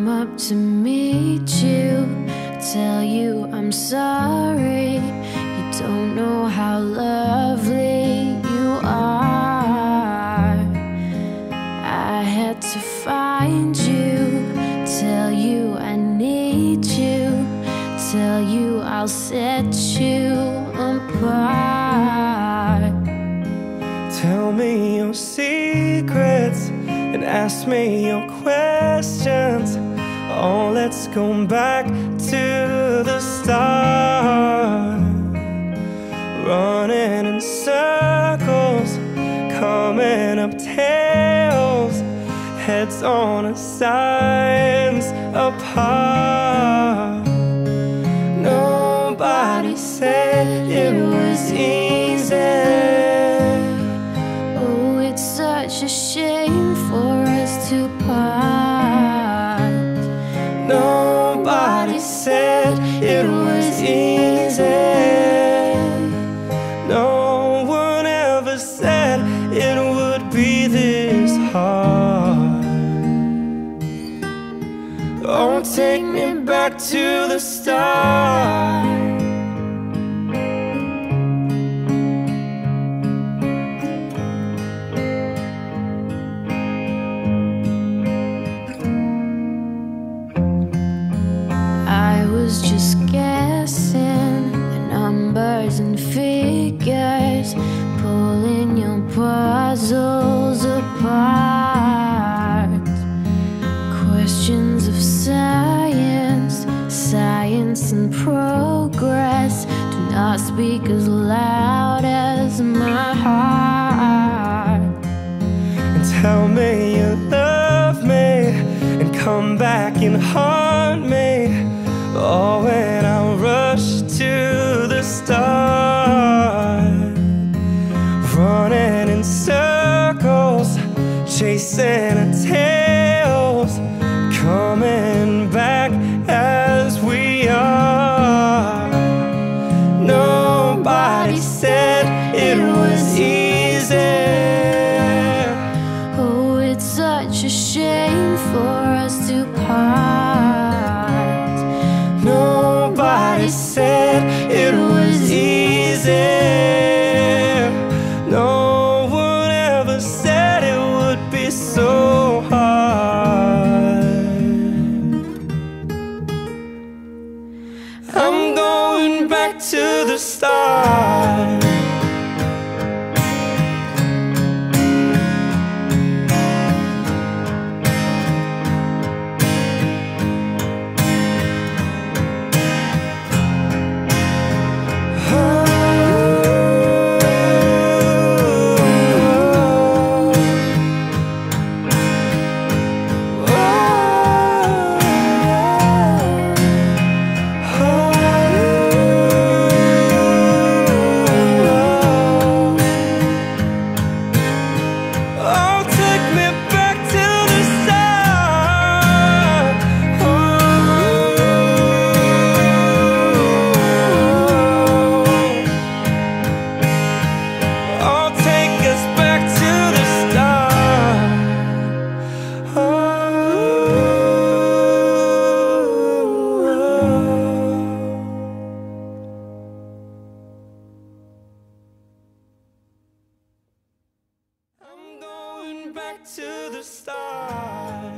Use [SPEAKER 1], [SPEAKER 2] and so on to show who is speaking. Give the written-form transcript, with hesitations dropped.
[SPEAKER 1] came up to meet you, tell you I'm sorry. You don't know how lovely you are. I had to find you, tell you I need you, tell you I'll set you apart.
[SPEAKER 2] Tell me your secrets and ask me your questions. Oh, let's go back to the start. Running in circles, coming up tails, heads on our sides apart. Nobody said it was easy.
[SPEAKER 1] Oh, it's such a shame for us to part.
[SPEAKER 2] Nobody said it was easy. No one ever said it would be this hard. Oh, take me back to the start.
[SPEAKER 1] Just guessing the numbers and figures, pulling your puzzles apart. Questions of science, science and progress do not speak as loud as my heart.
[SPEAKER 2] And tell me you love me and come back and haunt me. Oh, when I rush to the start, running in circles, chasing our tails, coming back as we are. Nobody said it was easy.
[SPEAKER 1] Oh, it's such a shame for us to part.
[SPEAKER 2] Nobody said it was easy. No one ever said it would be so hard. I'm going back to the start. I'm going back to the start.